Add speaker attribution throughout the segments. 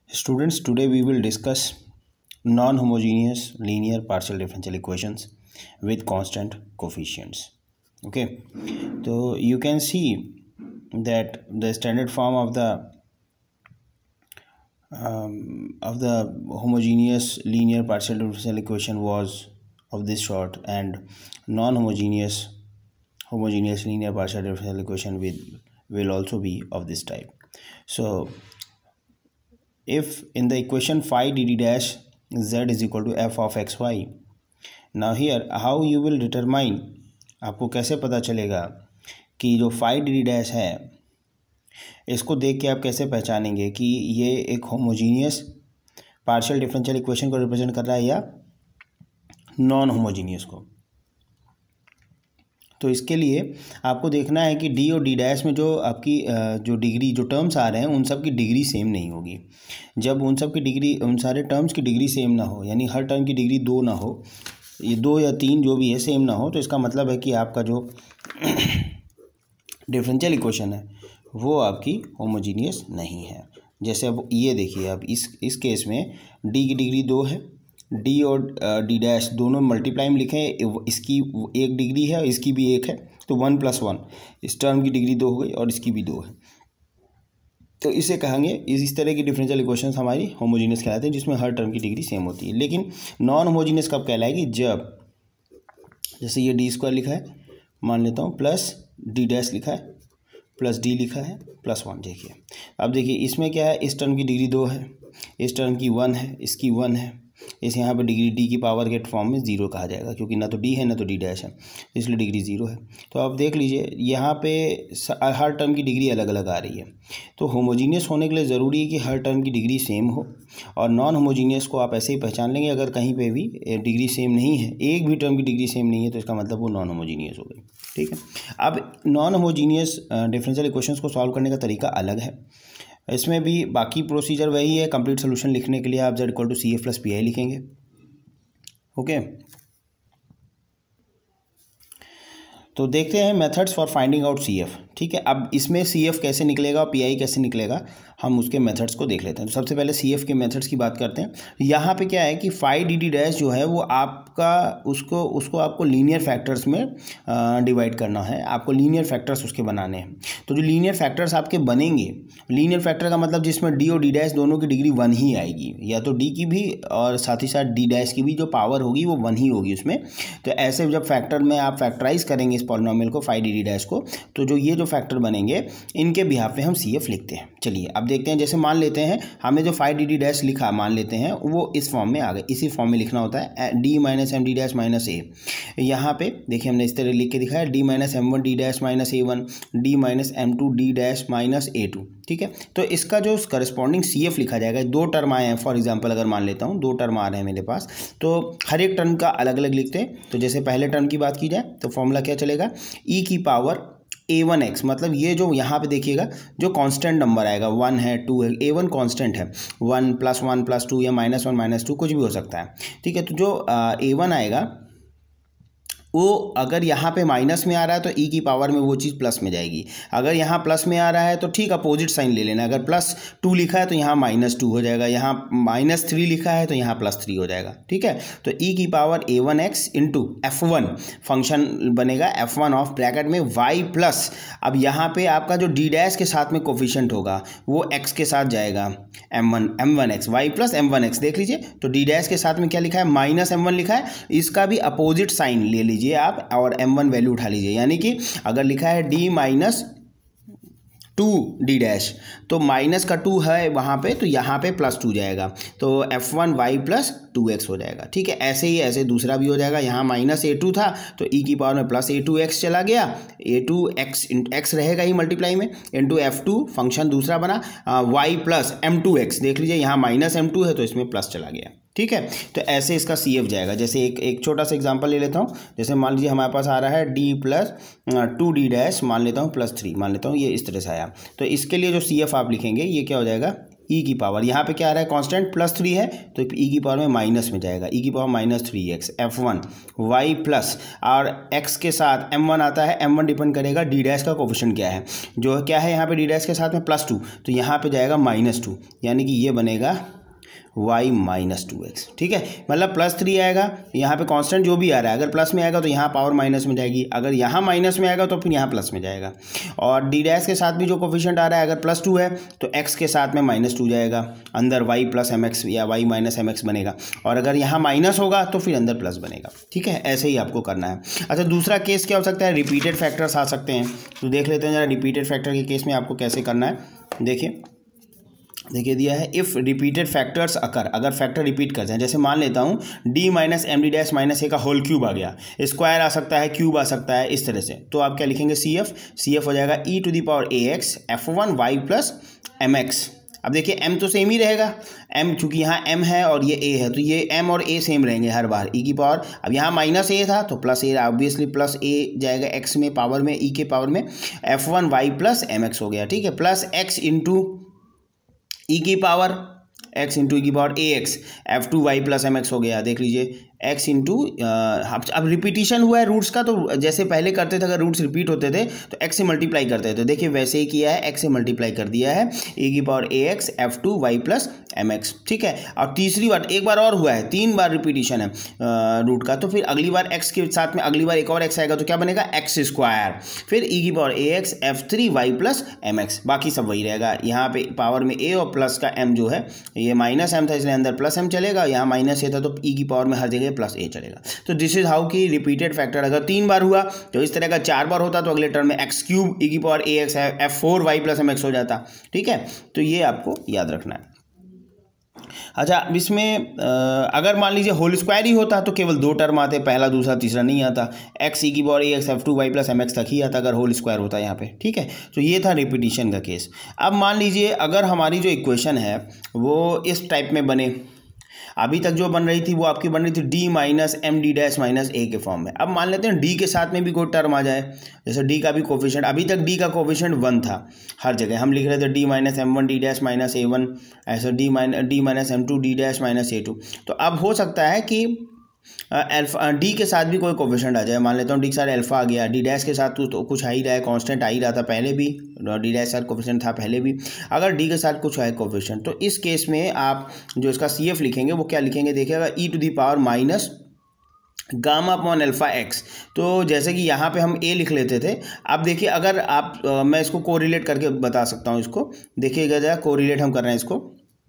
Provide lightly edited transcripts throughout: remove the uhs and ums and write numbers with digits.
Speaker 1: Students, today we will discuss non-homogeneous linear partial differential equations with constant coefficients. Okay, so you can see that the standard form of the homogeneous linear partial differential equation was of this sort, and non-homogeneous homogeneous linear partial differential equation will also be of this type. So if in the equation phi dd dash z is equal to f of xy, now here how you will determine, आपको कैसे पता चलेगा कि जो phi dd dash है इसको देख के आप कैसे पहचानेंगे कि ये एक होमोजीनियस पार्शियल डिफरेंशियल इक्वेशन को रिप्रेजेंट कर रहा है या नॉन होमोजीनियस को। तो इसके लिए आपको देखना है कि डी और डी डैश में जो आपकी जो डिग्री जो टर्म्स आ रहे हैं उन सब की डिग्री सेम नहीं होगी। जब उन सब की डिग्री उन सारे टर्म्स की डिग्री सेम ना हो, यानी हर टर्म की डिग्री 2 ना हो, ये 2 या 3 जो भी है सेम ना हो, तो इसका मतलब है कि आपका जो डिफरेंशियल इक्वेशन है वो आपकी होमोजीनियस नहीं है। जैसे अब ये देखिए, अब इस केस में डी की डिग्री 2 है, डी और डी डैश दोनों मल्टीप्लाई में लिखें, इसकी 1 डिग्री है और इसकी भी 1 है, तो 1 + 1 इस टर्म की डिग्री 2 हो गई और इसकी भी 2 है। तो इसे कहेंगे इस तरह की डिफरेंशियल इक्वेशंस हमारी होमोजीनियस कहलाते हैं जिसमें हर टर्म की डिग्री सेम होती है। लेकिन नॉन होमोजीनियस कब कहलाएगी? जब जैसे ये d² लिखा है, मान लेता हूँ, प्लस डी डैश लिखा है, प्लस डी लिखा है, +1। देखिए अब देखिए इसमें क्या है, इस टर्म की डिग्री 2 है, इस टर्म की 1 है, इसकी 1 है, इस यहाँ पे डिग्री डी की पावर के फॉर्म में 0 कहा जाएगा क्योंकि ना तो डी है ना तो डी डैश है, इसलिए डिग्री 0 है। तो आप देख लीजिए यहाँ पे हर टर्म की डिग्री अलग अलग आ रही है। तो होमोजीनियस होने के लिए ज़रूरी है कि हर टर्म की डिग्री सेम हो, और नॉन होमोजीनियस को आप ऐसे ही पहचान लेंगे अगर कहीं पे भी डिग्री सेम नहीं है, एक भी टर्म की डिग्री सेम नहीं है, तो इसका मतलब वो नॉन होमोजीनियस हो गई। ठीक है, अब नॉन होमोजीनियस डिफरेंशियल इक्वेशंस को सॉल्व करने का तरीका अलग है। इसमें भी बाकी प्रोसीजर वही है। कंप्लीट सोल्यूशन लिखने के लिए आप z = CF + PI लिखेंगे। ओके, तो देखते हैं methods for finding out CF। ठीक है, अब इसमें CF कैसे निकलेगा और PI कैसे निकलेगा, हम उसके मेथड्स को देख लेते हैं। तो सबसे पहले CF के मेथड्स की बात करते हैं। यहाँ पे क्या है कि phi dd डैश जो है वो आपका उसको आपको लीनियर फैक्टर्स में डिवाइड करना है, आपको लीनियर फैक्टर्स उसके बनाने हैं। तो जो लीनियर फैक्टर्स आपके बनेंगे, लीनियर फैक्टर का मतलब जिसमें d और d डैश दोनों की डिग्री 1 ही आएगी, या तो d की भी और साथ ही साथ d डैश की भी जो पावर होगी वो 1 ही होगी उसमें। तो ऐसे जब फैक्टर में आप फैक्टराइज करेंगे इस पॉलिनोमियल को phi dd डैश को, तो जो ये जो फैक्टर बनेंगे इनके बिहाफ पे हम CF लिखते हैं। चलिए अब देखते हैं। जैसे मान लेते हैं हमने जो phi dd डैश लिखा, मान लेते हैं वो इस फॉर्म में आ गए। इसी फॉर्म में लिखना होता है d - md डैश - a। यहाँ पे देखिए हमने इस तरह लिख के दिखाया, d - m1 d dash - a1, d - m2 d dash - a2। ठीक है, तो इसका जो करस्पॉन्डिंग CF लिखा जाएगा, 2 टर्म आए हैं फॉर एग्जांपल, अगर मान लेता हूँ 2 टर्म आ रहे हैं मेरे पास, तो हर एक टर्म का अलग अलग लिखते हैं। तो जैसे पहले टर्म की बात की जाए तो फॉर्मूला क्या चलेगा, e की पावर a1x, मतलब ये जो यहाँ पे देखिएगा जो कांस्टेंट नंबर आएगा, 1 है 2 है, a1 कांस्टेंट है, 1 + 1 + 2 या -1 - 2 कुछ भी हो सकता है। ठीक है, तो जो a1 आएगा वो अगर यहाँ पे माइनस में आ रहा है तो e की पावर में वो चीज़ प्लस में जाएगी। अगर यहाँ प्लस में आ रहा है तो ठीक अपोजिट साइन ले लेना। अगर +2 लिखा है तो यहाँ -2 हो जाएगा, यहाँ -3 लिखा है तो यहाँ +3 हो जाएगा। ठीक है, तो e की पावर a1x × f1 फंक्शन बनेगा, f1 ऑफ ब्रैकेट में y प्लस, अब यहाँ पे आपका जो d डैश के साथ में कोफिशिएंट होगा वो x के साथ जाएगा, m1x, y प्लस m1x। देख लीजिए, तो d डैश के साथ में क्या लिखा है, -m1 लिखा है, इसका भी अपोजिट साइन ले लीजिए आप और m1 वैल्यू उठा लीजिए। यानी कि अगर लिखा है d - 2 d डैश, तो माइनस का 2 है वहाँ पे, तो यहाँ पे +2 जाएगा, तो f1 y + 2x हो जाएगा। ठीक है, ऐसे ही ऐसे दूसरा भी हो जाएगा। यहाँ -a2 था तो e की पावर में +a2x चला गया, a2x x रहेगा ही मल्टीप्लाई में, इंटू f2 फंक्शन दूसरा बना, y + m2x। देख लीजिए यहाँ -m2 है तो इसमें प्लस चला गया। ठीक है, तो ऐसे इसका CF जाएगा। जैसे एक छोटा सा एग्जांपल ले लेता हूँ। जैसे मान लीजिए हमारे पास आ रहा है d + 2 d डैश, मान लेता हूँ +3, मान लेता हूँ ये इस तरह से आया। तो इसके लिए जो CF आप लिखेंगे ये क्या हो जाएगा, ई की पावर, यहाँ पे क्या आ रहा है कांस्टेंट +3 है तो ई की पावर में माइनस में जाएगा, ई की power -3x f1 y plus और x के साथ m1 आता है, m1 डिपेंड करेगा डी डैश का कोफिशिएंट क्या है, जो क्या है यहाँ पे डी डैश के साथ में +2 तो यहाँ पे जाएगा -2, यानी कि ये बनेगा y -2x। ठीक है, मतलब +3 आएगा, यहाँ पे कांस्टेंट जो भी आ रहा है अगर प्लस में आएगा तो यहाँ पावर माइनस में जाएगी, अगर यहाँ माइनस में आएगा तो फिर यहाँ प्लस में जाएगा। और डी डैश के साथ भी जो कोफिशिएंट आ रहा है अगर +2 है तो x के साथ में -2 जाएगा, अंदर y + mx या y - mx बनेगा, और अगर यहाँ माइनस होगा तो फिर अंदर प्लस बनेगा। ठीक है, ऐसे ही आपको करना है। अच्छा, दूसरा केस क्या हो सकता है, रिपीटेड फैक्टर्स आ सकते हैं, तो देख लेते हैं जरा रिपीटेड फैक्टर के केस में आपको कैसे करना है। देखिए दिया है इफ़ रिपीटेड फैक्टर्स अकर, अगर फैक्टर रिपीट करते हैं, जैसे मान लेता हूँ d - md - a का होल क्यूब आ गया, स्क्वायर आ सकता है, क्यूब आ सकता है, इस तरह से, तो आप क्या लिखेंगे CF हो जाएगा e⁴ax f1 y + mx। अब देखिए m तो सेम ही रहेगा, m चूँकि यहाँ m है और ये a है तो ये m और a सेम रहेंगे हर बार, e की पावर, अब यहाँ -a था तो +a, ऑब्वियसली +a जाएगा x में पावर में, e के पावर में, f1 y + mx हो गया। ठीक है, प्लस x इंटू ई की पावर x इंटू ई की power ax f2 y + mx हो गया। देख लीजिए x इंटू, अब रिपीटिशन हुआ है रूट्स का, तो जैसे पहले करते थे अगर रूट्स रिपीट होते थे तो x से मल्टीप्लाई करते थे, तो देखिए वैसे ही किया है, x से मल्टीप्लाई कर दिया है, e की power ax f2 y + mx। ठीक है, और तीसरी बार एक बार और हुआ है, 3 बार रिपीटिशन है रूट का, तो फिर अगली बार x के साथ में अगली बार एक और x आएगा तो क्या बनेगा x², फिर e की power ax f3 y + mx, बाकी सब वही रहेगा। यहाँ पे पावर में a और प्लस का m जो है, ये -m था इसलिए अंदर +m चलेगा, यहाँ -a था तो e की पावर में हर जगह +a चलेगा। तो दिस इज हाउ की रिपीटेड फैक्टर अगर 3 बार हुआ तो इस तरह का 4 बार होता तो अगले टर्म में x³ e की power ax f4 y + mx हो जाता। ठीक है, तो ये आपको याद रखना है। अच्छा, इसमें अगर मान लीजिए होल स्क्वायर ही होता तो केवल 2 टर्म आते, पहला दूसरा तीसरा नहीं आता, x e की power ax f2 y + mx तक ही आता अगर होल स्क्वायर होता यहाँ पे। ठीक है, तो ये था रिपीटिशन का केस। अब मान लीजिए अगर हमारी जो इक्वेशन है वो इस टाइप में बने, अभी तक जो बन रही थी वो आपकी बन रही थी d - md' - a के फॉर्म में। अब मान लेते हैं d के साथ में भी कोई टर्म आ जाए, जैसे d का भी कोफिशिएंट, अभी तक d का कोफिशिएंट 1 था, हर जगह हम लिख रहे थे d - m1 d' - a1, ऐसा d - m2 d' - a2। तो अब हो सकता है कि अल्फा डी के साथ भी कोई कोफिशिएंट आ जाए, मान लेता हूँ डी के साथ अल्फा आ गया, डी डैश के साथ तो कुछ आ ही रहा है, कांस्टेंट आ ही रहा था पहले भी, डी डैश साथ कोफिशिएंट था पहले भी, अगर डी के साथ कुछ है कोफिशिएंट तो इस केस में आप जो इसका CF लिखेंगे वो क्या लिखेंगे, देखिएगा e⁻⁻ gamma upon alpha x। तो जैसे कि यहाँ पे हम a लिख लेते थे, अब देखिए अगर आप मैं इसको कोरिलेट करके बता सकता हूँ, इसको देखिएगा जरा, कोरिलेट हम कर रहे हैं इसको।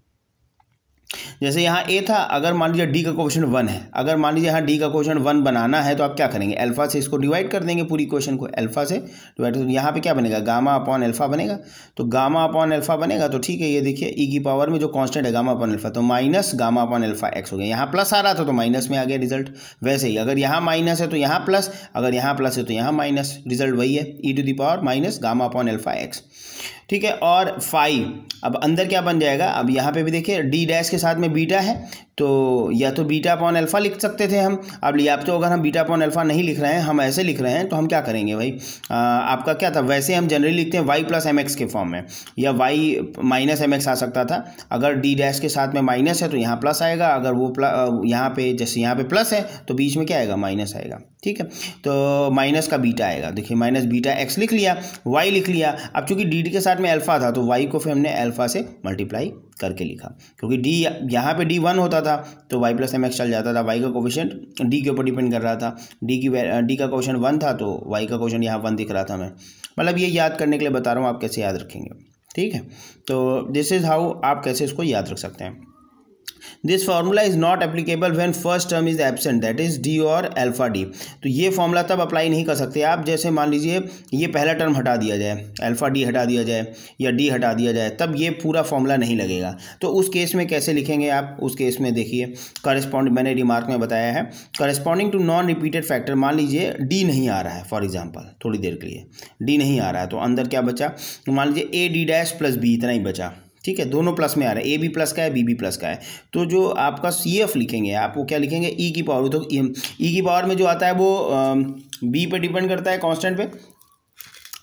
Speaker 1: जैसे यहाँ a था, अगर मान लीजिए d का कोफिशिएंट 1 है, अगर मान लीजिए यहाँ d का कोफिशिएंट 1 बनाना है तो आप क्या करेंगे, अल्फा से इसको डिवाइड कर देंगे, पूरी इक्वेशन को अल्फा से डिवाइड, तो यहाँ पे क्या बनेगा, गामा अपॉन अल्फा बनेगा। तो गामा अपॉन अल्फा बनेगा तो ठीक है, ये देखिए e की पावर में जो कांस्टेंट है गामा अपॉन अल्फा, तो minus gamma upon alpha x हो गया। यहाँ प्लस आ रहा था तो माइनस में आ गया रिजल्ट। वैसे ही अगर यहाँ माइनस है तो यहाँ प्लस, अगर यहाँ प्लस है तो यहाँ माइनस, रिजल्ट वही है, e⁻⁻ gamma upon alpha x। ठीक है, और फाई अब अंदर क्या बन जाएगा, अब यहाँ पे भी देखिए डी डैश के साथ में बीटा है, तो या तो बीटा अपॉन अल्फा लिख सकते थे हम, अब या तो अगर हम बीटा अपॉन अल्फा नहीं लिख रहे हैं, हम ऐसे लिख रहे हैं, तो हम क्या करेंगे भाई, आपका क्या था, वैसे हम जनरली लिखते हैं y + mx के फॉर्म में, या y - mx आ सकता था। अगर डी डैश के साथ में माइनस है तो यहाँ प्लस आएगा, अगर वो यहाँ पे जैसे यहाँ पे प्लस है तो बीच में क्या आएगा, माइनस आएगा। ठीक है, तो माइनस का बीटा आएगा, देखिए माइनस बीटा x लिख लिया, y लिख लिया। अब चूंकि डी के साथ में अल्फा था तो y को फिर हमने अल्फा से मल्टीप्लाई करके लिखा, क्योंकि d यहाँ पे d 1 होता था तो y + mx चल जाता था, y का कोफिशिएंट d के ऊपर डिपेंड कर रहा था, d का कोफिशिएंट 1 था तो y का कोफिशिएंट यहाँ 1 दिख रहा था। मैं मतलब ये याद करने के लिए बता रहा हूँ, आप कैसे याद रखेंगे। ठीक है, तो दिस इज़ हाउ आप कैसे इसको याद रख सकते हैं। This formula is not applicable when first term is absent, that is D और अल्फा डी। तो ये फॉर्मूला तब अप्लाई नहीं कर सकते आप, जैसे मान लीजिए ये पहला टर्म हटा दिया जाए, अल्फा डी हटा दिया जाए या डी हटा दिया जाए, तब ये पूरा फॉर्मूला नहीं लगेगा। तो उस केस में कैसे लिखेंगे आप, उस केस में देखिए करस्पॉन्ड, मैंने रिमार्क में बताया है, corresponding to non repeated factor, मान लीजिए डी नहीं आ रहा है, फॉर एग्जाम्पल थोड़ी देर के लिए डी नहीं आ रहा है, तो अंदर क्या बचा, तो मान लीजिए a d' + b इतना ही बचा। ठीक है, दोनों प्लस में आ रहा है, a भी प्लस का है b भी प्लस का है। तो जो आपका CF लिखेंगे आप, वो क्या लिखेंगे, e की पावर, तो e की पावर में जो आता है वो b पे डिपेंड करता है, कांस्टेंट पे,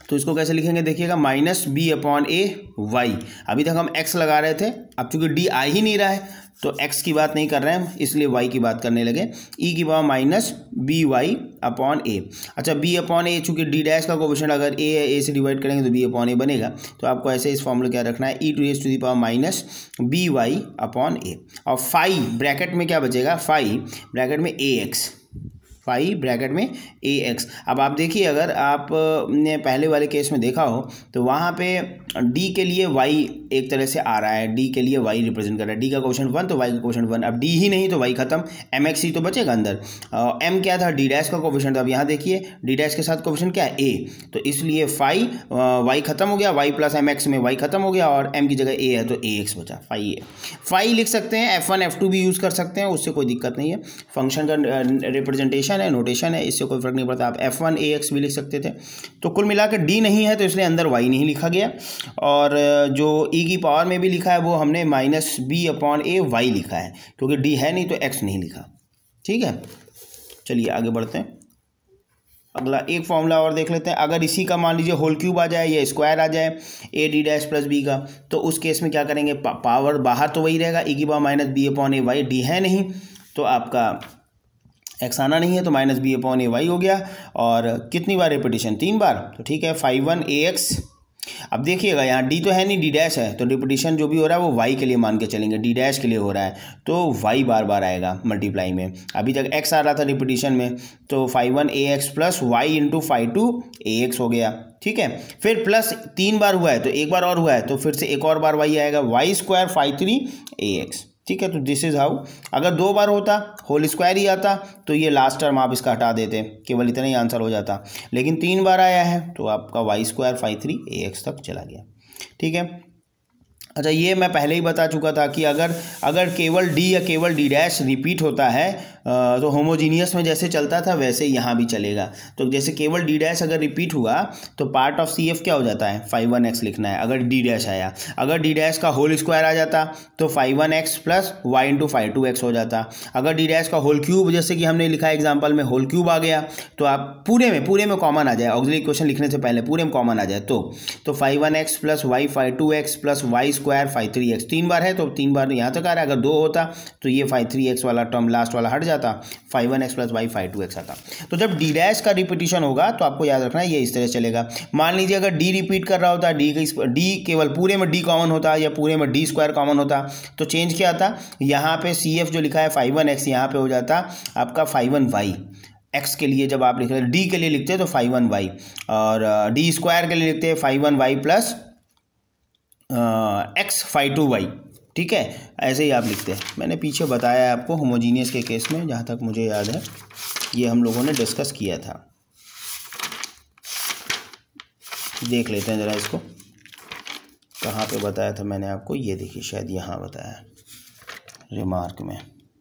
Speaker 1: तो इसको कैसे लिखेंगे देखिएगा, minus B upon A Y. अभी तक हम एक्स लगा रहे थे, अब चूंकि डी आ ही नहीं रहा है तो एक्स की बात नहीं कर रहे हैं हम, इसलिए वाई की बात करने लगे। ई की power minus B Y upon A. अच्छा, बी अपॉन ए, चूंकि डी डैश का कोफिशिएंट अगर ए है, ए से डिवाइड करेंगे तो बी अपॉन ए बनेगा। तो आपको ऐसे इस फॉर्मूला क्या रखना है, E to raise to the power minus B Y upon A. और फाई ब्रैकेट में क्या बचेगा, फाई ब्रैकेट में ए एक्स, फाई ब्रैकेट में ए एक्स। अब आप देखिए, अगर आपने पहले वाले केस में देखा हो तो वहाँ पे डी के लिए वाई एक तरह से आ रहा है, डी के लिए वाई रिप्रेजेंट कर रहा है, डी का क्वेश्चन 1 तो वाई का क्वेश्चन 1। अब डी ही नहीं तो वाई खत्म, एम एक्स ही तो बचेगा अंदर। एम क्या था, डी डैश का कोफिशिएंट। अब यहाँ देखिए डी डैश के साथ कोफिशिएंट क्या है, ए, तो इसलिए फाई वाई खत्म हो गया, वाई प्लस एम एक्स में वाई खत्म हो गया और एम की जगह ए है तो ए एक्स बचा, फाई ए। फाई लिख सकते हैं, F1 F2 भी यूज़ कर सकते हैं, उससे कोई दिक्कत नहीं है। फंक्शन का रिप्रेजेंटेशन है, नोटेशन है, इससे कोई फर्क नहीं पड़ता। आप F1 AX भी लिख सकते थे। तो कुल मिलाकर डी नहीं है तो इसलिए अंदर y नहीं लिखा गया, और जो e की पावर में भी लिखा है वो हमने minus B upon A Y लिखा है, क्योंकि डी है नहीं तो x नहीं लिखा। ठीक है, चलिए आगे बढ़ते हैं। अगला एक फॉर्मूला और देख लेते हैं। अगर इसी का मान लीजिए होल क्यूब आ जाए या स्क्वायर आ जाए A D dash plus B का, तो उस केस में क्या करेंगे, पावर बाहर तो वही रहेगा, e की power minus B upon A Y. D है नहीं तो आपका एक्स आना नहीं है तो minus B upon A Y हो गया। और कितनी बार रिपीटिशन, 3 बार, तो ठीक है, 5 ए एक्स। अब देखिएगा यहाँ डी तो है नहीं, डी डैश है, तो रिपीटिशन जो भी हो रहा है वो वाई के लिए मान के चलेंगे, डी डैश के लिए हो रहा है तो वाई बार बार आएगा मल्टीप्लाई में। अभी तक एक्स आ रहा था रिपीटिशन में, तो 5 A X plus Y into 5 A X हो गया। ठीक है, फिर प्लस 3 बार हुआ है तो एक बार और हुआ है तो फिर से एक और बार वाई आएगा, वाई स्क्वायर 5 ए एक्स। ठीक है, तो दिस इज हाउ। अगर 2 बार होता, होल स्क्वायर ही आता, तो ये लास्ट टर्म आप इसका हटा देते, केवल इतना ही आंसर हो जाता। लेकिन 3 बार आया है तो आपका वाई स्क्वायर 5 ए एक्स तक चला गया। ठीक है, अच्छा ये मैं पहले ही बता चुका था कि अगर केवल डी या केवल डी डैश रिपीट होता है तो होमोजीनियस में जैसे चलता था वैसे यहाँ भी चलेगा। तो जैसे केवल डी डैश अगर रिपीट हुआ तो पार्ट ऑफ सी एफ क्या हो जाता है, 5 लिखना है अगर डी डैश आया। अगर डी डैश का होल स्क्वायर आ जाता तो 5 प्लस वाई इंटू 5 हो जाता। अगर डी डैश का होल क्यूब, जैसे कि हमने लिखा एग्जाम्पल में होल क्यूब आ गया, तो आप पूरे में कॉमन आ जाए, ऑक्सिलरी इक्वेशन लिखने से पहले पूरे में कॉमन आ जाए तो 5 plus Y 5 plus Y square 5 3 बार है तो 3 बार यहाँ तक आ रहा है। अगर 2 होता तो ये 5 वाला टर्म लास्ट वाला हट जाता, 5 प्लस वाई 5 आता। तो जब डी डैश का रिपीटिशन होगा तो आपको याद रखना है ये इस तरह चलेगा। मान लीजिए अगर डी रिपीट कर रहा होता, डी केवल पूरे में डी कॉमन होता या पूरे में डी स्क्वायर कॉमन होता, तो चेंज क्या आता, यहाँ पे सी एफ जो लिखा है 5 यहाँ पे हो जाता आपका 5 एक्स के लिए। जब आप लिख रहे हैं डी के लिए लिखते हैं तो 5 और डी स्क्वायर के लिए लिखते हैं 5 प्लस एक्स 5 ठीक है, ऐसे ही आप लिखते हैं। मैंने पीछे बताया है आपको होमोजीनियस के केस में, जहाँ तक मुझे याद है ये हम लोगों ने डिस्कस किया था। देख लेते हैं ज़रा इसको, कहाँ पे बताया था मैंने आपको, ये देखिए शायद यहाँ बताया रिमार्क में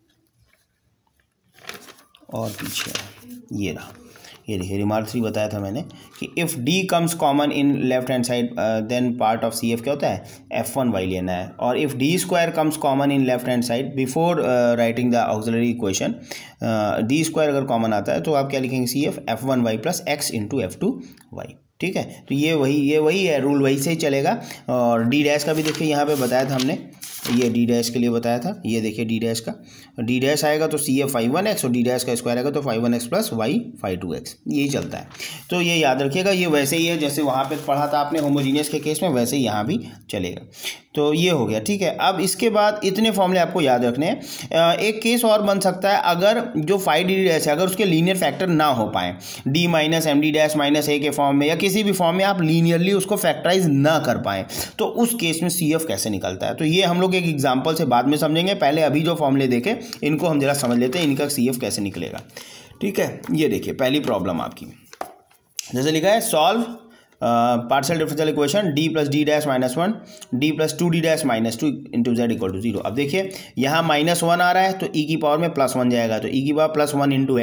Speaker 1: और पीछे ये रहा, ये देखिए रिमार्क 3 बताया था मैंने कि if D comes common in left hand side then part of C F क्या होता है, F1 लेना है। और if D square comes common in left hand side before writing the auxiliary equation, D square अगर कॉमन आता है तो आप क्या लिखेंगे, C F F1 plus x into F2। ठीक है, तो ये वही है, रूल वही से ही चलेगा। और डी डैश का भी देखिए यहाँ पे बताया था हमने, ये डी डैश के लिए बताया था, ये देखिए डी डैश का, डी डैश आएगा तो सी एफ 5 और डी डैश का स्क्वायर आएगा तो 5 प्लस वाई 5 यही चलता है। तो ये याद रखिएगा, ये वैसे ही है जैसे वहाँ पे पढ़ा था आपने होमोजीनियस के केस में, वैसे ही यहाँ भी चलेगा। तो ये हो गया। ठीक है, अब इसके बाद इतने फॉर्मूले आपको याद रखने हैं। एक केस और बन सकता है, अगर जो 5 डी डैश है अगर उसके लीनियर फैक्टर ना हो पाए, D minus m D dash minus a के फॉर्म में या किसी भी फॉर्म में आप लीनियरली उसको फैक्टराइज ना कर पाएँ, तो उस केस में सी एफ कैसे निकलता है। तो ये हम लोग एक एग्जाम्पल से बाद में समझेंगे, पहले अभी जो फॉर्मूले देखे इनको हम जरा समझ लेते हैं, इनका सी एफ कैसे निकलेगा। ठीक है, ये देखिए पहली प्रॉब्लम आपकी जैसे लिखा है, solve partial differential equation D plus D dash minus 1 D plus 2 D dash minus 2 into z equal to 0। अब देखिए यहाँ -1 आ रहा है तो ई की पावर में +1 जाएगा, तो ई की पावर +1 इंटू एक्स,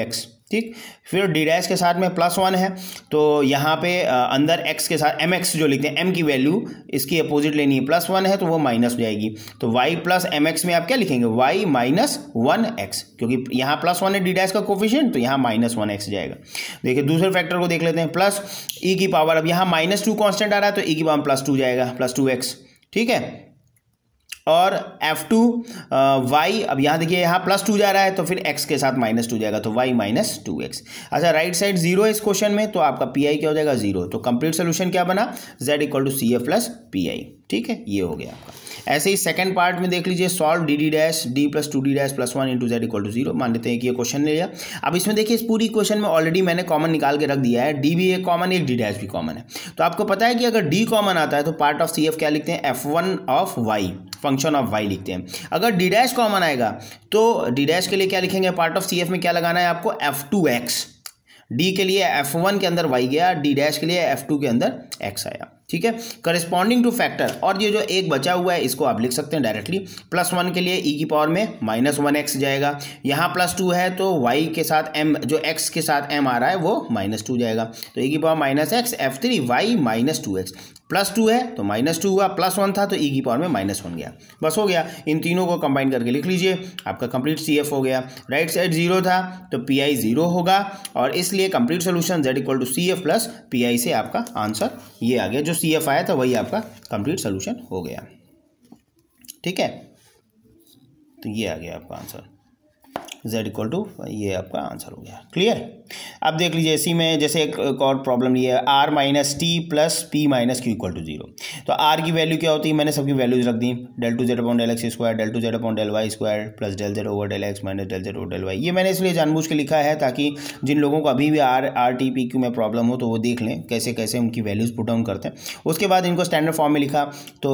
Speaker 1: ठीक। फिर डी डैश के साथ में +1 है, तो यहाँ पे अंदर x के साथ mx जो लिखते हैं, m की वैल्यू इसकी अपोजिट लेनी है, +1 है तो वो माइनस हो जाएगी, तो y प्लस mx में आप क्या लिखेंगे, y माइनस 1x, क्योंकि यहाँ +1 है डी डैश का कोफिशिएंट, तो यहाँ -1x जाएगा। देखिए दूसरे फैक्टर को देख लेते हैं, प्लस e की पावर, अब यहाँ -2 कॉन्स्टेंट आ रहा है तो e की पावर +2 जाएगा, +2x, ठीक है। और F2 y, अब यहाँ देखिए यहाँ +2 जा रहा है तो फिर x के साथ -2 जाएगा, तो y -2x। अच्छा, राइट साइड 0 है इस क्वेश्चन में, तो आपका पी क्या हो जाएगा, 0। तो कंप्लीट सोल्यूशन क्या बना, z = CF + PI, ठीक है, ये हो गया आपका। ऐसे ही सेकंड पार्ट में देख लीजिए, solve D dash d + 2d + 1 × z = 0। मान लेते हैं कि ये क्वेश्चन ले लिया। अब इसमें देखिए इस पूरी क्वेश्चन में ऑलरेडी मैंने कॉमन निकाल के रख दिया है, d भी एक कॉमन, एक d डैश भी कॉमन है। तो आपको पता है कि अगर d कॉमन आता है तो पार्ट ऑफ CF क्या लिखते हैं, f1 of y, function of y लिखते हैं। अगर d डैश कॉमन आएगा तो d डैश के लिए क्या लिखेंगे, पार्ट ऑफ CF में क्या लगाना है आपको, f2x। d के लिए f1 के अंदर y गया, d डैश के लिए f2 के अंदर x आया, ठीक है। करस्पॉन्डिंग टू फैक्टर, और ये जो एक बचा हुआ है इसको आप लिख सकते हैं डायरेक्टली, +1 के लिए e की पावर में -1x जाएगा, यहाँ +2 है तो y के साथ m, जो x के साथ m आ रहा है वो -2 जाएगा, तो e की power -x f3 y -2x, +2 है तो -2 हुआ, +1 था तो e की पावर में -1 गया, बस हो गया। इन तीनों को कंबाइन करके लिख लीजिए, आपका कंप्लीट CF हो गया। राइट साइड 0 था तो PI 0 होगा, और इसलिए complete solution z = CF + PI से आपका आंसर ये आ गया, जो CF आया था वही आपका कंप्लीट सोल्यूशन हो गया, ठीक है। तो ये आ गया आपका आंसर, z = ये आपका आंसर हो गया, क्लियर। अब देख लीजिए इसी में जैसे एक और प्रॉब्लम ली है, r - t + p - q = 0। तो r की वैल्यू क्या होती है, मैंने सबकी वैल्यूज रख दी, del2z/del(x)² del2z/del(y)² + del(z/del(x) - del(z/del(y). ये मैंने इसलिए जानबूझ के लिखा है ताकि जिन लोगों को अभी भी r t p q में प्रॉब्लम हो तो वो देख लें कैसे कैसे उनकी वैल्यूज पुट डाउन करते हैं। उसके बाद इनको स्टैंडर्ड फॉर्म में लिखा, तो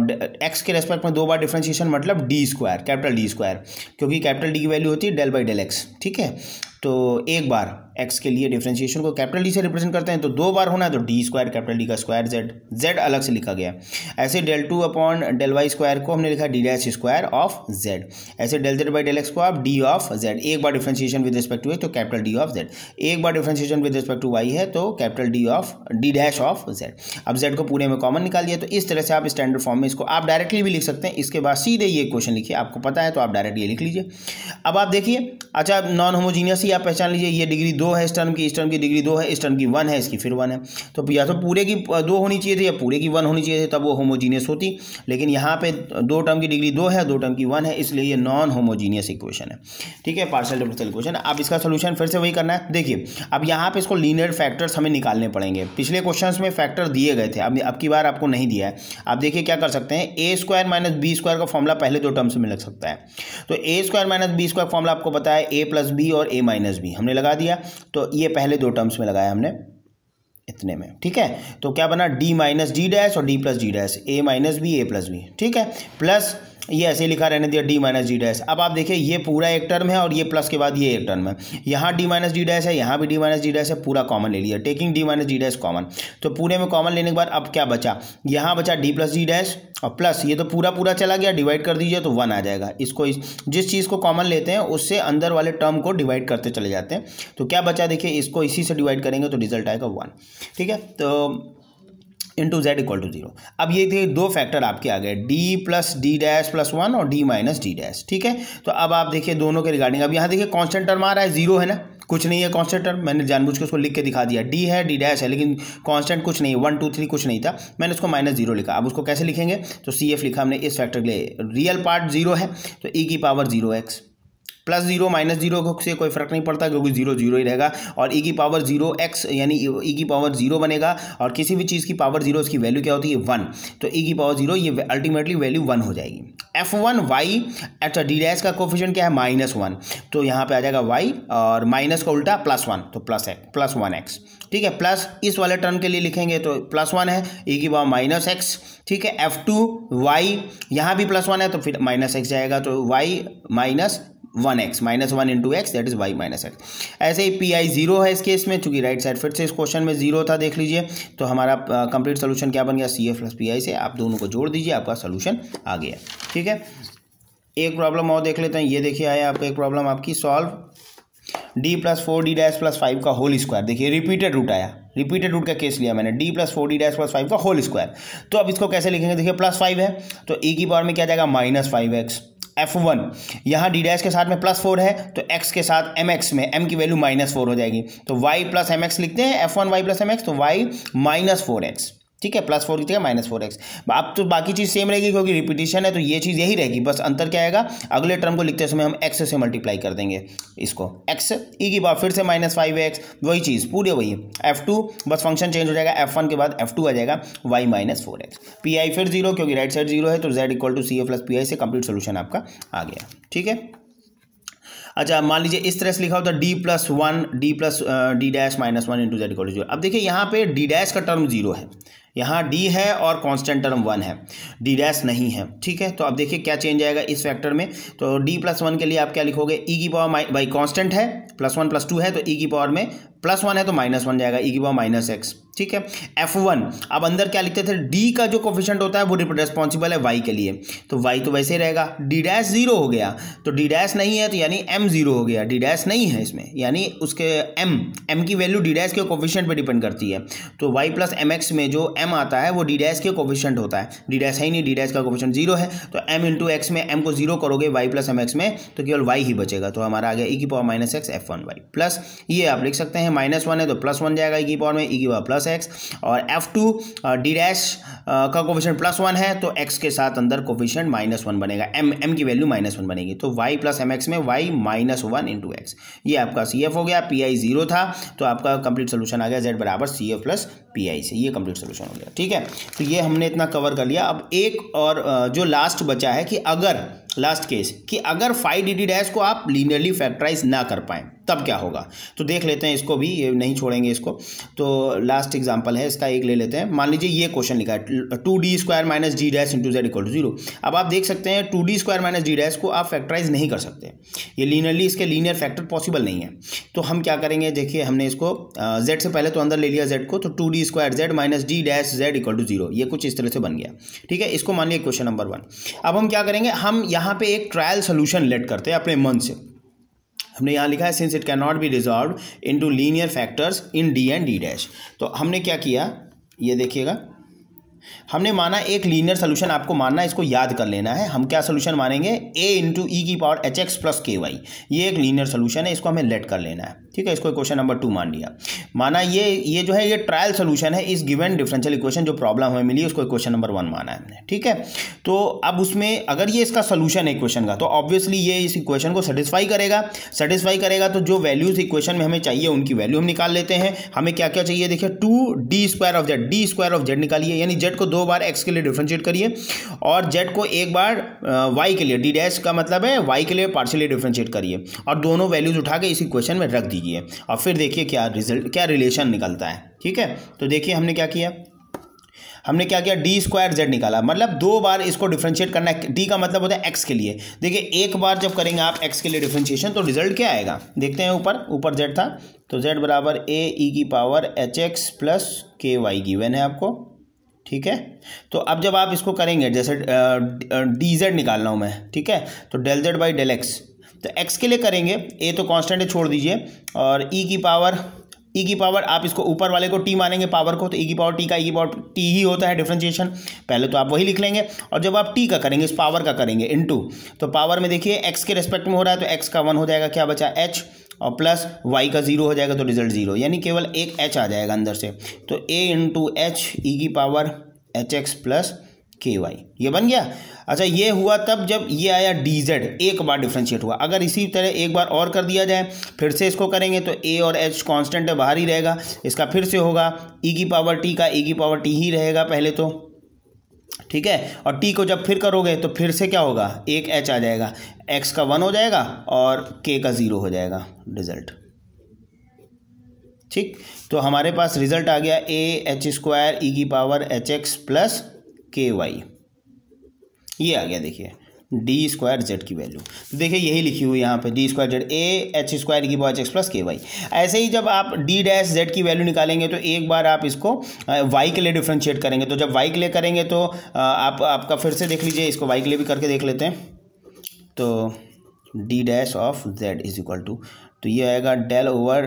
Speaker 1: x के रेस्पेक्ट में 2 बार डिफ्रेंशिएशन, मतलब d², कैपिटल D², क्योंकि कैपिटल D की वैल्यू होती है del/del(x), ठीक है। तो एक बार x के लिए डिफरेंशिएशन को कैपिटल D से रिप्रेजेंट करते हैं, तो 2 बार होना है तो d² कैपिटल D का स्क्वायर z अलग से लिखा गया। ऐसे del2/del(y)² को हमने लिखा d² ऑफ z। ऐसे del(z/del(x) को आप d ऑफ z, एक बार differentiation with respect to x तो कैपिटल D ऑफ z, एक बार differentiation with respect to y है तो कैपिटल d ऑफ z। अब z को पूरे में कॉमन निकाल दिया, तो इस तरह से आप स्टैंडर्ड फॉर्म में इसको आप डायरेक्टली भी लिख सकते हैं। इसके बाद सीधे ये क्वेश्चन लिखिए, आपको पता है तो आप डायरेक्ट ये लिख लीजिए। अब आप देखिए, अच्छा नॉन होमोजीनियस ही आप पहचान लीजिए, ये डिग्री 2 है इस टर्म की डिग्री 2 है, इस टर्म की 1 है, इसकी फिर 1 है, तो या तो पूरे की 2 होनी चाहिए थी या पूरे की 1 होनी चाहिए थी, तब वो होमोजीनियस होती। लेकिन यहाँ पे 2 टर्म की डिग्री 2 है, 2 टर्म की 1 है, इसलिए ये नॉन होमोजीनियस इक्वेशन है, ठीक है, पार्शियल डिफरेंशियल इक्वेशन। अब इसका सोल्यूशन फिर से वही करना है। देखिए अब यहाँ पे इसको लीनियर फैक्टर्स हमें निकालने पड़ेंगे। पिछले क्वेश्चन में फैक्टर दिए गए थे, अब की बार आपको नहीं दिया है। आप देखिए क्या कर सकते हैं, a² - b² का फॉर्मूला पहले 2 टर्म्स में लग सकता है। तो a² - b² फॉर्मूला आपको पता है a + b और a - b, हमने लगा दिया। तो ये पहले 2 टर्म्स में लगाया हमने इतने में, ठीक है। तो क्या बना, d - d' और d + d', a - b a + b, ठीक है, प्लस ये ऐसे लिखा रहने दिया d - d'। अब आप देखिए ये पूरा एक टर्म है और ये प्लस के बाद ये एक टर्म है, यहाँ d - d' है, यहाँ भी d - d' है, पूरा कॉमन ले लिया, टेकिंग d - d' कॉमन। तो पूरे में कॉमन लेने के बाद अब क्या बचा, यहाँ बचा d + d' और प्लस ये तो पूरा चला गया, डिवाइड कर दीजिए तो 1 आ जाएगा। इसको जिस चीज़ को कॉमन लेते हैं उससे अंदर वाले टर्म को डिवाइड करते चले जाते हैं। तो क्या बचा, देखिए इसको इसी से डिवाइड करेंगे तो रिजल्ट आएगा 1, ठीक है। तो इंटू z = 0। अब ये थे 2 फैक्टर आपके आ गए, d + d' + 1 और d - d', ठीक है। तो अब आप देखिए दोनों के रिगार्डिंग, अब यहाँ देखिए कांस्टेंट टर्म आ रहा है, 0 है ना, कुछ नहीं है कांस्टेंट टर्म, मैंने जानबूझ के उसको लिख के दिखा दिया, d है d' है, लेकिन कांस्टेंट कुछ नहीं है, 1 2 3 कुछ नहीं था, मैंने उसको -0 लिखा। अब उसको कैसे लिखेंगे, तो CF लिखा हमने इस फैक्टर के लिए, रियल पार्ट 0 है तो e की पावर 0x, +0 -0 से कोई फर्क नहीं पड़ता क्योंकि 0 0 ही रहेगा, और e की पावर 0x यानी e की पावर 0 बनेगा, और किसी भी चीज़ की पावर 0 उसकी वैल्यू क्या होती है 1, तो e की पावर 0 ये अल्टीमेटली वैल्यू 1 हो जाएगी। f1 y, अच्छा d' का कोफिशिएंट क्या है -1, तो यहाँ पे आ जाएगा y और माइनस का उल्टा +1, तो +1x, ठीक है। प्लस इस वाले टर्म के लिए लिखेंगे तो +1 है, e की पावर -x, ठीक है। f2 y, यहाँ भी +1 है तो फिर -x जाएगा, तो y -1x, -1 × x, that is y - x। ऐसे ही PI 0 है इस केस में, चूंकि राइट साइड फिर से इस क्वेश्चन में 0 था, देख लीजिए। तो हमारा कंप्लीट सोल्यूशन क्या बन गया, CF + PI से आप दोनों को जोड़ दीजिए, आपका सोल्यूशन आ गया, ठीक है। एक प्रॉब्लम और देख लेते हैं, ये देखिए आया आपका एक प्रॉब्लम आपकी solve D plus 4d dash plus 5 का होल स्क्वायर, देखिए रिपीटेड रूट आया, रिपीटेड रूट का केस लिया मैंने, D plus 4d dash plus 5 का होल स्क्वायर। तो अब इसको कैसे लिखेंगे, देखिए प्लस 5 है तो e की पावर में क्या जाएगा -5x। f1 यहाँ डी डैश के साथ में +4 है तो x के साथ mx में m की वैल्यू -4 हो जाएगी, तो y प्लस mx लिखते हैं, f1 y प्लस mx, तो y -4x, ठीक है, +4 की जगह -4x। अब तो बाकी चीज़ सेम रहेगी क्योंकि रिपीटिशन है तो ये चीज़ यही रहेगी, बस अंतर क्या आएगा, अगले टर्म को लिखते समय हम x से मल्टीप्लाई कर देंगे इसको, x e की पावर फिर से -5x, वही चीज़ पूरे वही। f2 बस फंक्शन चेंज हो जाएगा, f1 के बाद f2 आ जाएगा y -4x। पी फिर 0 क्योंकि राइट साइड 0 है तो z = CF + PI से कंप्लीट सोल्यूशन आपका आ गया, ठीक है। अच्छा मान लीजिए इस तरह से लिखा होता d + 1 d + d dash -1 × z = 0। अब देखिए यहाँ पे d डैश का टर्म 0 है, यहाँ d है और कांस्टेंट टर्म 1 है, d डैश नहीं है, ठीक है। तो अब देखिए क्या चेंज आएगा इस फैक्टर में, तो d + 1 के लिए आप क्या लिखोगे, e की पावर बाई कांस्टेंट है +1 + 2 है तो e की पावर में +1 है तो -1 जाएगा, e की पावर -x, ठीक है। f1 अब अंदर क्या लिखते थे, d का जो कोफिशिएंट होता है वो रिस्पॉन्सिबल है y के लिए, तो y तो वैसे ही रहेगा, d डैश 0 हो गया तो d डैश नहीं है तो यानी m 0 हो गया, d डैश नहीं है इसमें यानी उसके m की वैल्यू d डैश के कोफिशिएंट पे डिपेंड करती है, तो y + mx में जो m आता है वो d डैश के कोफिशिएंट होता है, d डैश है ही नहीं, d डैश का कोफिशिएंट 0 है तो m × x में m को 0 करोगे y + mx में तो केवल y ही बचेगा, तो हमारा आ गया e की पावर -x f1y प्लस, ये आप लिख सकते हैं -1 है तो +1 जाएगा e की पावर में, e की पावर +x, और f2 d डैश का कोफिशिएंट +1 है तो x के साथ अंदर कोफिशिएंट -1 बनेगा, m की वैल्यू -1 बनेगी, तो y + mx में y -1 × x, ये आपका CF हो गया। PI 0 था तो आपका कंप्लीट सोल्यूशन आ गया z = CF + PI से, ये कंप्लीट सोल्यूशन हो गया, ठीक है। तो ये हमने इतना कवर कर लिया। अब एक और जो लास्ट बचा है कि अगर लास्ट केस कि अगर 5d डैश को आप लीनियरली फैक्टराइज ना कर पाएँ तब क्या होगा, तो देख लेते हैं इसको भी, ये नहीं छोड़ेंगे इसको। तो लास्ट एग्जांपल है इसका, एक ले लेते हैं। मान लीजिए ये क्वेश्चन लिखा है 2d² - d डैश × z = 0। अब आप देख सकते हैं 2d² - d डैश को आप फैक्टराइज नहीं कर सकते, ये लीनियरली इसके लीनियर फैक्टर पॉसिबल नहीं है। तो हम क्या करेंगे, देखिए हमने इसको z से पहले तो अंदर ले लिया z को, तो 2d² z - d dash z = 0, ये कुछ इस तरह से बन गया, ठीक है। इसको मान लिया क्वेश्चन नंबर 1। अब हम क्या करेंगे, हम यहाँ पे एक ट्रायल सोल्यूशन लेट करते हैं अपने मन से। हमने यहाँ लिखा है since it can not be resolve into linear factors in d and d dash. तो हमने क्या किया, ये देखिएगा, हमने माना एक लीनियर सोल्यूशन, आपको मानना, इसको याद कर लेना है। हम क्या सोल्यूशन मानेंगे, a × e की पावर hx + ky, ये एक लीनियर सोल्यूशन है, इसको हमें लेट कर लेना है, ठीक है। इसको क्वेश्चन नंबर 2 मान लिया। माना ये जो है ये ट्रायल सोल्यूशन है इस गिवन डिफरेंशियल इक्वेशन, जो प्रॉब्लम हमें मिली उसको क्वेश्चन नंबर 1 माना है हमने, ठीक है। तो अब उसमें अगर ये इसका सोल्यूशन है इक्वेशन का तो ऑब्वियसली ये इस इक्वेशन को सेटिस्फाई करेगा, तो जो वैल्यूज इक्वेशन में हमें चाहिए उनकी वैल्यू हम निकाल लेते हैं। हमें क्या क्या चाहिए, देखिए 2d² of z निकालिए, यानी z को 2 बार x के लिए डिफरेंशिएट करिए और z को एक बार y के लिए, d डैश का मतलब है y के लिए पार्शियली डिफरेंशिएट करिए और दोनों वैल्यूज उठा के इस इक्वेशन में रख दीजिए और फिर देखिए क्या रिजल्ट, क्या रिलेशन निकलता है, ठीक है। तो देखिए हमने क्या किया, d² z निकाला, मतलब 2 बार इसको डिफरेंशिएट करना है। d का मतलब होता है x के लिए, देखिए एक बार जब करेंगे आप x के लिए डिफरेंशिएशन तो रिजल्ट क्या आएगा, देखते हैं। ऊपर z था तो z = a e की पावर hx + ky गिवन है आपको, ठीक है। तो अब जब आप इसको करेंगे, जैसे dz निकालना हूँ मैं, ठीक है, तो del z / del x, तो x के लिए करेंगे, a तो कांस्टेंट है छोड़ दीजिए, और e की पावर आप इसको ऊपर वाले को t मानेंगे पावर को, तो e की पावर t का e की पावर t ही होता है डिफरेंशिएशन, पहले तो आप वही लिख लेंगे। और जब आप t का करेंगे, इस पावर का करेंगे इनटू, तो पावर में देखिए x के रेस्पेक्ट में हो रहा है तो x का 1 हो जाएगा, क्या बचा h, और प्लस y का 0 हो जाएगा तो रिजल्ट 0, यानी केवल एक h आ जाएगा अंदर से, तो a × h e की पावर hx + ky, ये बन गया। अच्छा ये हुआ तब जब ये आया dz, एक बार डिफरेंशिएट हुआ। अगर इसी तरह एक बार और कर दिया जाए, फिर से इसको करेंगे तो a और h कांस्टेंट है, बाहर ही रहेगा, इसका फिर से होगा e की पावर t का e की पावर t ही रहेगा पहले तो, ठीक है। और t को जब फिर करोगे तो फिर से क्या होगा, एक h आ जाएगा, x का 1 हो जाएगा और k का 0 हो जाएगा रिजल्ट, ठीक। तो हमारे पास रिजल्ट आ गया a² e की पावर hx + ky, ये आ गया। देखिए d² z की वैल्यू, तो देखिए यही लिखी हुई यहाँ पे d² z a h² e की पावर hx + ky। ऐसे ही जब आप d डैश z की वैल्यू निकालेंगे तो एक बार आप इसको y के लिए डिफरेंशिएट करेंगे, तो जब y के लिए करेंगे तो आपका फिर से देख लीजिए, इसको y के लिए भी करके देख लेते हैं। तो d डैश ऑफ z = तो ये आएगा del over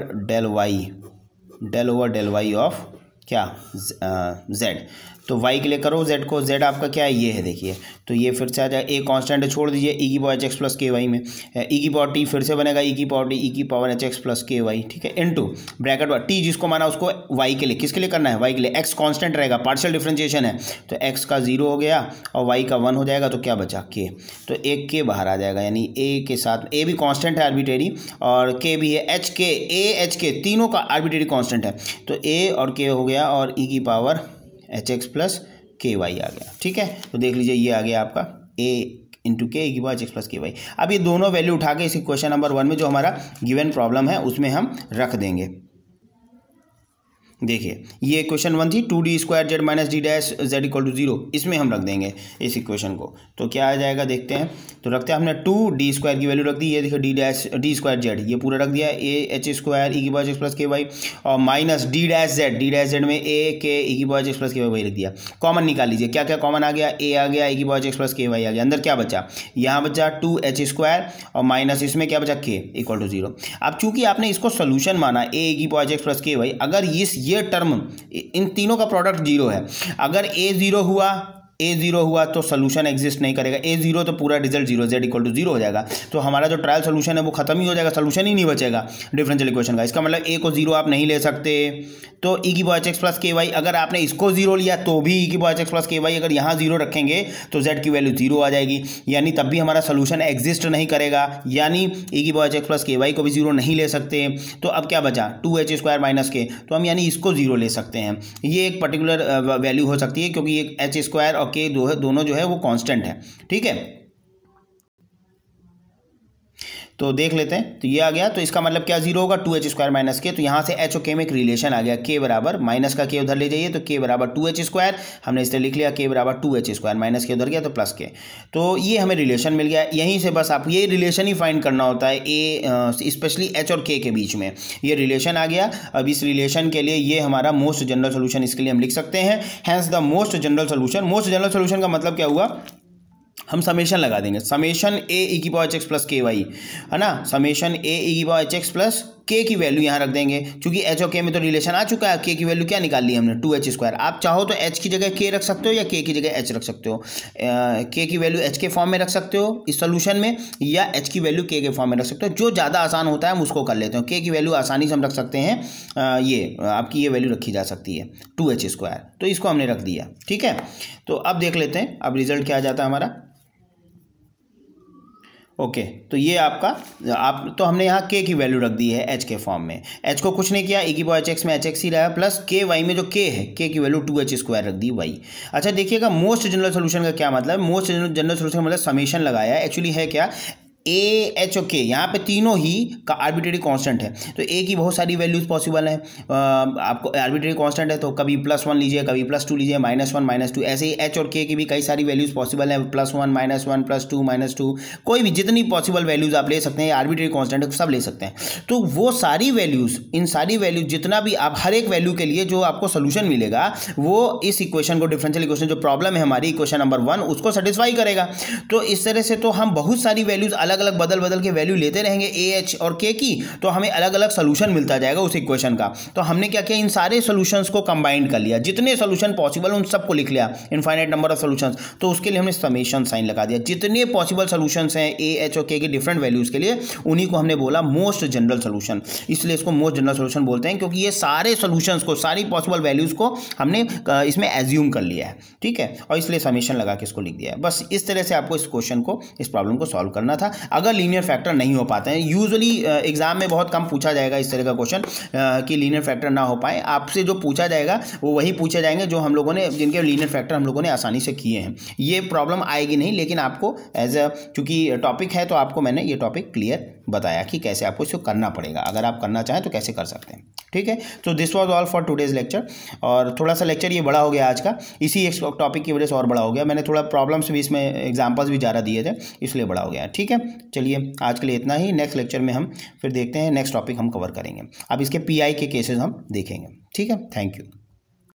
Speaker 1: del y of क्या जेड। तो y के लिए करो z को, z आपका क्या है ये है देखिए, तो ये फिर से आ जाए, a कांस्टेंट छोड़ दीजिए e की power h plus k y में, e की पावर t फिर से बनेगा e की पावर t e की power h x plus k y, ठीक है, इनटू ब्रैकेट t जिसको माना उसको y के लिए, किसके लिए करना है, y के लिए, x कांस्टेंट रहेगा, पार्शियल डिफरेंशिएशन है, तो x का 0 हो गया और y का 1 हो जाएगा, तो क्या बचा k, तो एक k बाहर आ जाएगा, यानी a के साथ, a भी कांस्टेंट है आर्बिट्रेरी और k भी है, h k a h k तीनों का आर्बिट्रेरी कांस्टेंट है, तो a और k हो गया और e की power h x plus k y आ गया, ठीक है। तो देख लीजिए ये आ गया आपका a इंटू के की power h x plus k y. अब ये दोनों वैल्यू उठा के इस क्वेश्चन नंबर 1 में जो हमारा गिवन प्रॉब्लम है उसमें हम रख देंगे। देखिए ये इक्वेशन 1 थी, 2d square z minus D dash z equal to 0, इसमें हम रख देंगे इस इक्वेशन को, तो क्या आ जाएगा देखते हैं। तो रखते हैं, हमने 2d स्क्वायर की वैल्यू रख दी, ये देखिए डी स्क्वायर जेड ये पूरा रख दिया, ए एच स्क्वायर ई की power x plus k y और माइनस डी डैश जेड में ए के ई की power x plus k y रख दिया। कॉमन निकाल लीजिए, क्या क्या कॉमन आ गया, ए आ गया, ई की power x plus k y आ गया, अंदर क्या बचा, यहाँ बचा 2h स्क्वायर और माइनस इसमें क्या बचा k इक्वल टू 0। अब चूंकि आपने इसको सोल्यूशन माना ए की power x plus k y, अगर ये टर्म इन तीनों का प्रोडक्ट 0 है, अगर a 0 हुआ तो सोल्यूशन एग्जिस्ट नहीं करेगा, a 0 तो पूरा रिजल्ट 0, z इक्वल टू 0 हो जाएगा, तो हमारा जो ट्रायल सोल्यूशन है वो खत्म ही हो जाएगा, सोल्यूशन ही नहीं बचेगा डिफरेंशियल इक्वेशन का। इसका मतलब a को 0 आप नहीं ले सकते, तो e की power h x plus k y, अगर आपने इसको 0 लिया तो भी e की power h x plus k y, अगर यहाँ 0 रखेंगे तो z की वैल्यू 0 आ जाएगी, यानी तब भी हमारा सोल्यूशन एग्जिस्ट नहीं करेगा, यानी e की power h x plus k y को भी 0 नहीं ले सकते। तो अब क्या बचा 2h स्क्वायर माइनस के, तो हम यानी इसको 0 ले सकते हैं, ये एक पर्टिकुलर वैल्यू हो सकती है क्योंकि एक h स्क्वायर और k दोनों जो है वो कांस्टेंट है, ठीक है। तो देख लेते हैं, तो ये आ गया, तो इसका मतलब क्या 0 होगा 2h स्क्वायर माइनस के, तो यहाँ से h और k में एक रिलेशन आ गया, k बराबर माइनस का k उधर ले जाइए तो k बराबर 2h स्क्वायर, हमने इससे लिख लिया k बराबर 2h स्क्वायर, माइनस के उधर गया तो प्लस के, तो ये हमें रिलेशन मिल गया। यहीं से बस आप ये रिलेशन ही फाइंड करना होता है, स्पेशली h और k के बीच में ये रिलेशन आ गया। अब इस रिलेशन के लिए ये हमारा मोस्ट जनरल सोल्यूशन, इसके लिए हम लिख सकते हैं hence the most general solution. Most general solution का मतलब क्या हुआ, हम समेशन लगा देंगे, समेशन ए ई की power h x plus k y है ना, समेशन ए ई की पावर एच एक्स प्लस के की वैल्यू यहाँ रख देंगे, क्योंकि एच और के में तो रिलेशन आ चुका है, के की वैल्यू क्या निकाल ली हमने 2h स्क्वायर। आप चाहो तो एच की जगह के रख सकते हो या के की जगह एच रख सकते हो, के की वैल्यू एच के फॉर्म में रख सकते हो इस सोल्यूशन में, या एच की वैल्यू के फॉर्म में रख सकते हो, जो ज़्यादा आसान होता है हम उसको कर लेते हैं। के की वैल्यू आसानी से हम रख सकते हैं, ये आपकी ये वैल्यू रखी जा सकती है 2h स्क्वायर, तो इसको हमने रख दिया, ठीक है। तो अब देख लेते हैं अब रिजल्ट क्या आ जाता है हमारा। ओके तो ये आपका आप तो हमने यहाँ के की वैल्यू रख दी है एच के फॉर्म में, एच को कुछ नहीं किया, ई की पावर एच एक्स में एच एक्स ही रहा, प्लस के वाई में जो के है के की वैल्यू 2h स्क्वायर रख दी वाई। अच्छा देखिएगा मोस्ट जनरल सोल्यूशन का क्या मतलब, मोस्ट जनरल सोल्यूशन का मतलब समेशन लगाया है, एक्चुअली है क्या ए एच और के, यहाँ पे तीनों ही का आर्बिट्रेरी कांस्टेंट है, तो ए की बहुत सारी वैल्यूज पॉसिबल है, आपको आर्बिट्रेरी कांस्टेंट है तो कभी +1 लीजिए, कभी +2 लीजिए, -1 -2, ऐसे ही एच और के की भी कई सारी वैल्यूज पॉसिबल है, +1 -1 +2 -2, कोई भी जितनी पॉसिबल वैल्यूज आप ले सकते हैं, आर्बिट्रेरी कांस्टेंट है सब ले सकते हैं। तो वो सारी वैल्यूज, इन सारी वैल्यूज जितना भी आप हर एक वैल्यू के लिए जो आपको सोल्यूशन मिलेगा वो इस इक्वेशन को, डिफरेंशियल इक्वेशन जो प्रॉब्लम है हमारी इक्वेशन नंबर 1 उसको सेटिस्फाई करेगा। तो इस तरह से तो हम बहुत सारी वैल्यूज अलग अलग बदल के वैल्यू लेते रहेंगे ए एच और के की, तो हमें अलग अलग सोल्यूशन मिलता जाएगा उस इक्वेशन का। तो हमने क्या किया, इन सारे सोल्यूशंस को कंबाइन कर लिया, जितने सोल्यूशन पॉसिबल उन सबको लिख लिया, इनफाइनाइट नंबर ऑफ सोल्यूशंस, तो उसके लिए हमने समेशन साइन लगा दिया, जितने पॉसिबल सोल्यूशंस हैं ए एच और के की डिफरेंट वैल्यूज के लिए उन्हीं को हमने बोला मोस्ट जनरल सोल्यूशन, इसलिए इसको मोस्ट जनरल सोल्यूशन बोलते हैं, क्योंकि ये सारे सोल्यूशंस को, सारी पॉसिबल वैल्यूज को हमने इसमें एज्यूम कर लिया है, ठीक है, और इसलिए समेशन लगा के इसको लिख दिया है। बस इस तरह से आपको इस क्वेश्चन को, इस प्रॉब्लम को सॉल्व करना था। अगर लीनियर फैक्टर नहीं हो पाते हैं, यूजुअली एग्जाम में बहुत कम पूछा जाएगा इस तरह का क्वेश्चन कि लीनियर फैक्टर ना हो पाए, आपसे जो पूछा जाएगा वो वही पूछे जाएंगे जो हम लोगों ने, जिनके लीनियर फैक्टर हम लोगों ने आसानी से किए हैं। ये प्रॉब्लम आएगी नहीं, लेकिन आपको एज अ, क्योंकि टॉपिक है तो आपको मैंने ये टॉपिक क्लियर बताया कि कैसे आपको इसको करना पड़ेगा, अगर आप करना चाहें तो कैसे कर सकते हैं, ठीक है। तो this was all for today's lecture, और थोड़ा सा लेक्चर ये बड़ा हो गया आज का, इसी एक टॉपिक की वजह से और बड़ा हो गया, मैंने थोड़ा प्रॉब्लम्स भी इसमें एग्जाम्पल्स भी ज़्यादा दिए थे इसलिए बड़ा हो गया, ठीक है। चलिए आज के लिए इतना ही, नेक्स्ट लेक्चर में हम फिर देखते हैं, नेक्स्ट टॉपिक हम कवर करेंगे, अब इसके पीआई के केसेस हम देखेंगे, ठीक है। Thank you.